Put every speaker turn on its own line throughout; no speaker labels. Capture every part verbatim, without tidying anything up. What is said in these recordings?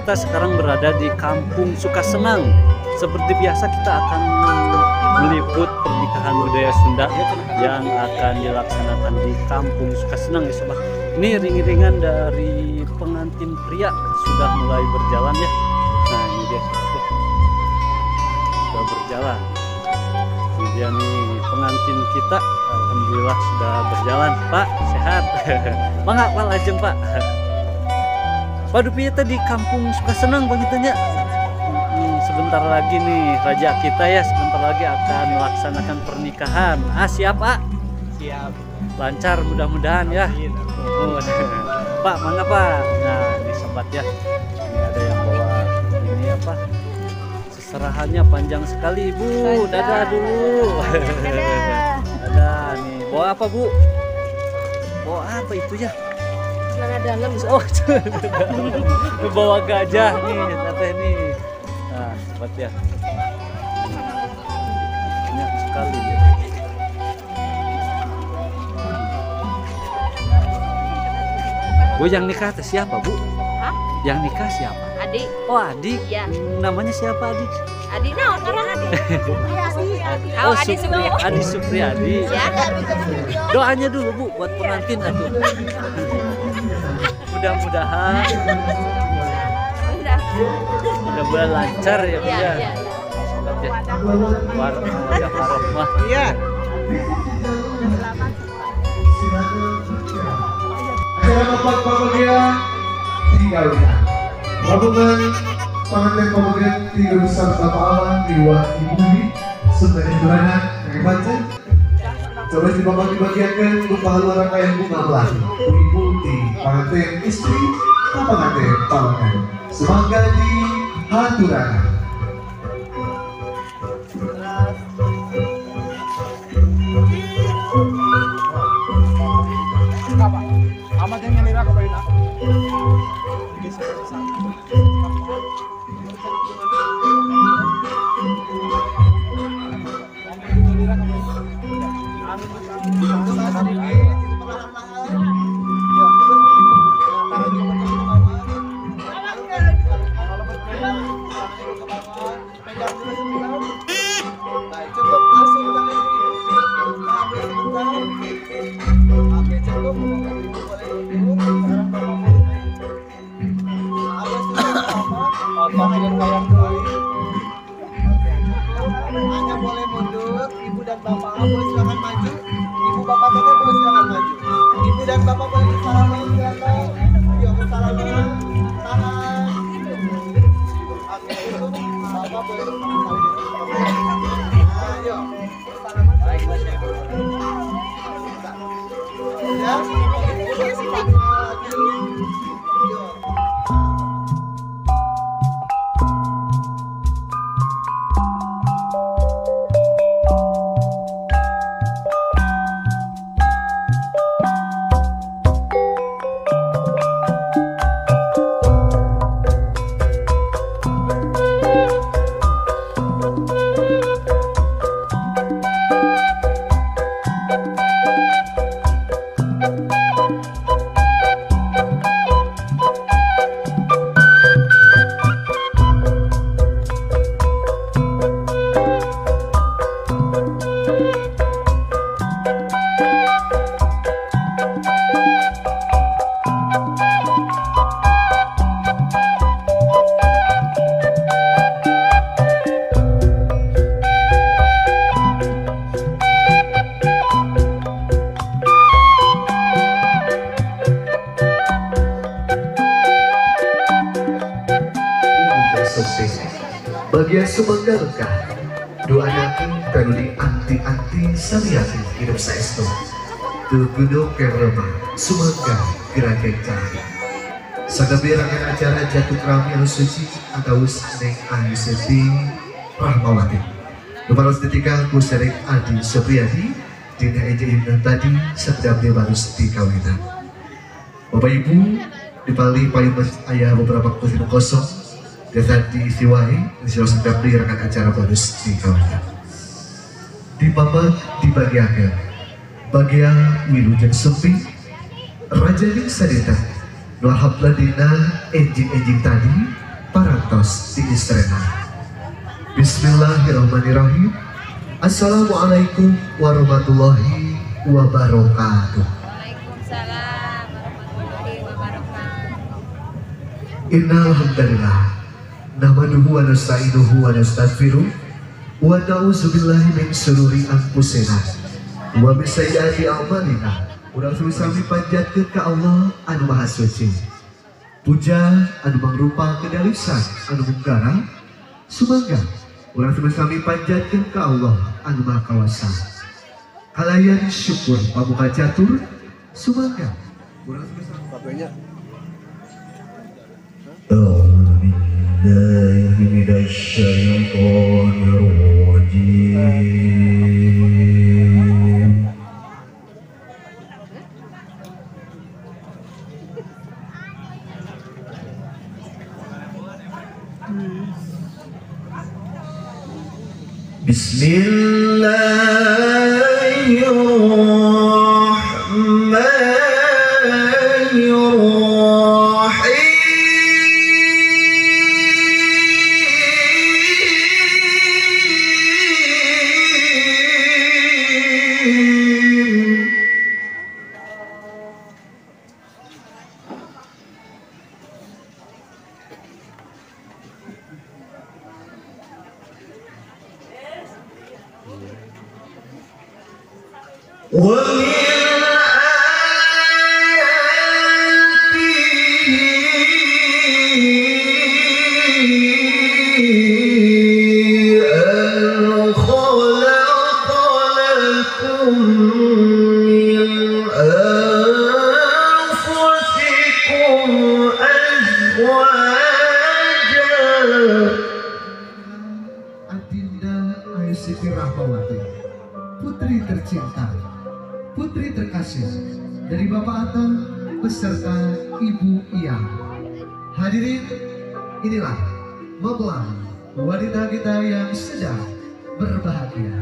kita sekarang berada di Kampung Sukasenang. Seperti biasa kita akan meliput pernikahan budaya Sunda yang akan dilaksanakan di Kampung Sukasenang ya sobat. Ini ring-ringan dari pengantin pria sudah mulai berjalan ya. Nah ini dia sobat, sudah berjalan. Ini dia nih pengantin kita, alhamdulillah sudah berjalan. Pak sehat? Mangga Pak lajeng Pak. Pak Dupi di Kampung Sukasenang bagitunya. Hmm, sebentar lagi nih raja kita ya sebentar lagi akan melaksanakan pernikahan. Ah siap Pak?
Siap.
Lancar mudah-mudahan ya. Oh, Pak mana Pak? Nah ini sobat ya. Ini ada yang bawa ini apa? Seserahannya panjang sekali Bu. Dadah dulu.
Dadah.
Dadah nih. Bawa apa Bu? Bawa apa itu ya?
Celana dalam.
Oh, bawa gajah nih, teteh nih. Nah, sobat ya. Banyak sekali. Bu, yang nikah teh siapa, Bu?
Hah?
Yang nikah siapa?
Adik.
Oh, adik.
Iya.
Namanya siapa adik?
Adik nah, sekarang adik.
Oh,
Oh, Adik
Supri,
Supriyadi.
Adi Supriyadi.
Ya.
Doanya dulu Bu buat pengantin atuh. Mudah-mudahan
Udah.
mudah-mudahan lancar ya Bu
Iya,
ya.
iya.
Sobat ya. Wadah warohmah.
Iya.
Acara tempat pembagian tinggal kita. Rombongan pengantin pembagian tinggal besar Bapak Alam di Wah Ibu Bumi sudah diberanak dari Banten. Coba dibawa dibagiankan berupa haluan rangkaian bunga belang. Ibu di pengantin istri, pengantin pasangan. Semoga di haturana.
Amat yang ngelira ke Baina. Cukup langsung Oke cukup. Hanya boleh mundur, ibu dan bapak boleh silakan maju, ibu bapak teteh boleh silakan maju, ibu dan bapak boleh bersalaman silakan, yuk bersalaman, tangan, oke itu bapak boleh bersalaman, ayo bersalaman, ya,
bagian Sumangga Lekah dua anakku kanudi anti-anti samiati hidup saestu tu gunung kerema Sumangga gerakan cahaya sagaberangan acara jatuh kerami anu suci atau Neng Ayu Siti Rahmawati Numaros ketiga ku Serek Adi Supriyadi dina ejein tadi sedang dibarus di kawinan Bapak Ibu di Bali payung ayah beberapa kursi kosong dan diistiwahi insya Allah sedang rekan acara bonus di kawasan di papan dibagiakan bagian wilujeng sepi Raja Ning Sadeta Nuhab Ladina enjing-enjing tadi parantos tinggi serena. Bismillahirrahmanirrahim. Assalamualaikum warahmatullahi wabarakatuh.
Waalaikumsalam warahmatullahi wabarakatuh.
Innal hamdalillah nahmaduhu wa nasta'inuhu wa nastaghfiruh wa na'udzu billahi min syururi anfusina wa min sayyiati a'malina. Urang sami panjatkeun ka Allah anu Maha Suci. Puja anu mangrupa kedalisan anu munggara sumangga urang sami panjatkeun ka Allah anu Maha Kawasa. Kalayan syukur pamuka catur sumangga urang sami
Papanya.
A'udzu billahi minasy syaithanir rajim. Bismillahirrahmanirrahim. ومن آياته أن خلق لكم من أنفسكم أزواجا. Adinda Ayu Siti Rahmawati, putri tercinta, putri terkasih dari Bapak Atta beserta Ibu Iyang. Hadirin, inilah mempelai wanita kita yang sedang berbahagia.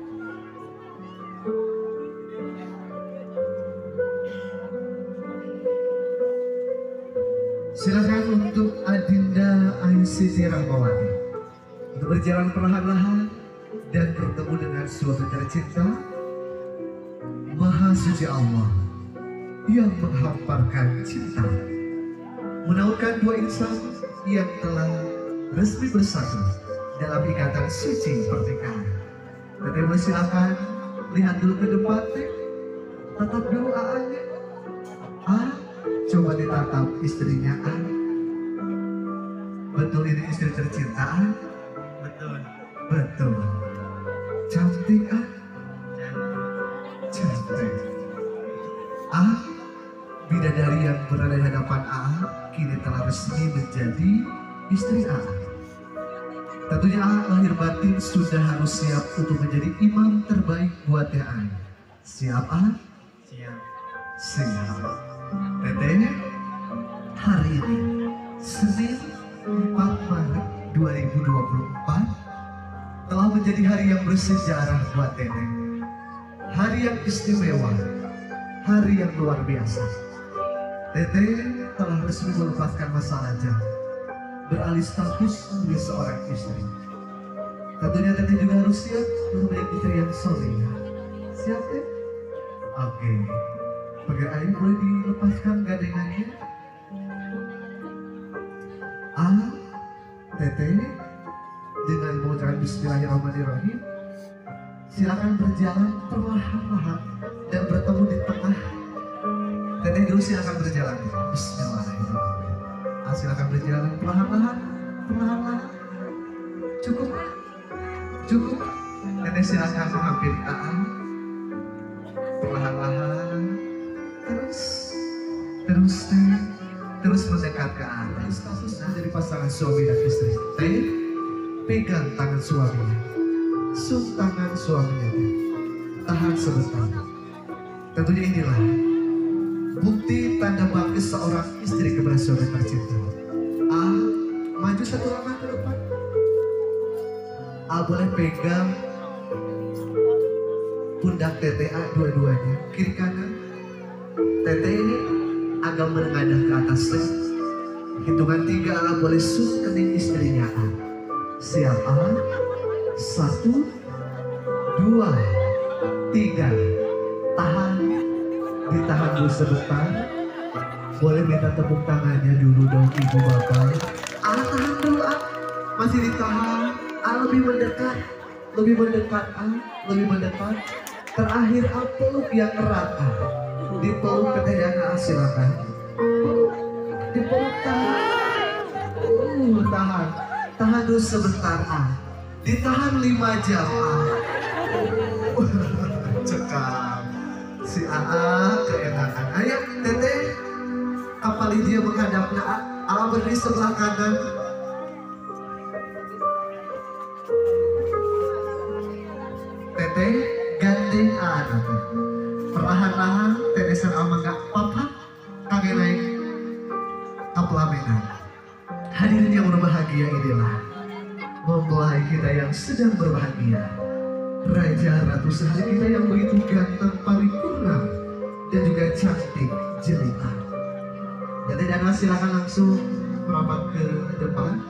Silakan untuk Adinda Ayu Siti Rahmawati untuk berjalan perlahan-lahan dan bertemu dengan suami tercinta Maha Suci Allah yang menghamparkan cinta, menautkan dua insan yang telah resmi bersatu dalam ikatan suci pernikahan. Teteh silakan lihat dulu ke depan, teh. Tatap dulu A-nya. A, coba ditatap istrinya A. Betul ini istri tercinta A? Betul. Betul. Cantik A? Cantik. A, bidadari yang berada di hadapan A kini telah resmi menjadi istri A. Tentunya A lahir batin sudah harus siap untuk menjadi imam terbaik buat A. Siap A? Siap. Siap. Teteh, hari ini Senin empat Maret dua ribu dua puluh empat telah menjadi hari yang bersejarah buat Teteh. Hari yang istimewa, hari yang luar biasa. Teteh telah resmi melepaskan masa lajang, beralih status menjadi seorang istri. Tentunya Teteh juga harus siap menjadi istri yang solehah. Siap, Teh? Oke. Pakai air boleh dilepaskan gandengannya. A, Teteh dengan mengucapkan Bismillahirrahmanirrahim, silakan berjalan perlahan-lahan dan bertemu di tengah. Teteh dulu silakan berjalan. Bismillahirrahmanirrahim. A, silakan berjalan perlahan-lahan, perlahan-lahan. Cukup, cukup. Teteh silakan menghampiri A, perlahan-lahan. Terus, terus teh, terus mendekat ke A. Statusnya dari pasangan suami dan istri. Teh, pegang tangan suaminya, sum tangan suaminya, tahan sebentar. Tentunya inilah bukti tanda bakti seorang istri kepada suami tercinta. A, maju satu langkah ke depan. A boleh pegang pundak Teteh A dua-duanya, kiri kanan. Teteh ini agak menengadah ke atas, teh. Hitungan tiga boleh sun kening istrinya. Siap A? Satu, dua, tiga. Tahan, ditahan dulu sebentar. Boleh minta tepuk tangannya dulu dong ibu bapak. Ah, tahan dulu ah, masih ditahan. Ah, lebih mendekat, lebih mendekat ah, lebih mendekat. Terakhir ah, peluk yang erat ah. Dipeluk keadaan ah, silakan. Dipeluk tahan. Uh, tahan, tahan dulu sebentar ah. Ditahan lima jam ah. Uh, cekam. Si Aa keenakan. Ayo teteh, kapal dia menghadapnya. Aa berdiri sebelah kanan. Teteh gandeng Aa. Perlahan-lahan teteh sang ama gak papa kage naik kapelamenan. Hadirin yang berbahagia, inilah mempelai kita yang sedang berbahagia. Raja Ratu sehari kita yang begitu ganteng, paripurna, dan juga cantik jelita. Jadi Dana silakan langsung merapat ke depan.